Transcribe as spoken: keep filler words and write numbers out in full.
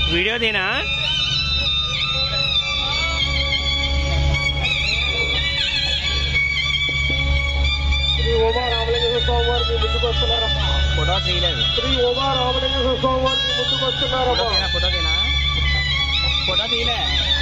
Video తీనా శ్రీ ఉమా రామలింగేశ్వర స్వామి వారికి ముందుకు వస్తున్నారమ్మా. ఫోటో తీయలేదు. శ్రీ ఉమా రామలింగేశ్వర స్వామి వారికి ముందుకు వస్తున్నారమ్మా. Photo తీనా photo తీయలే.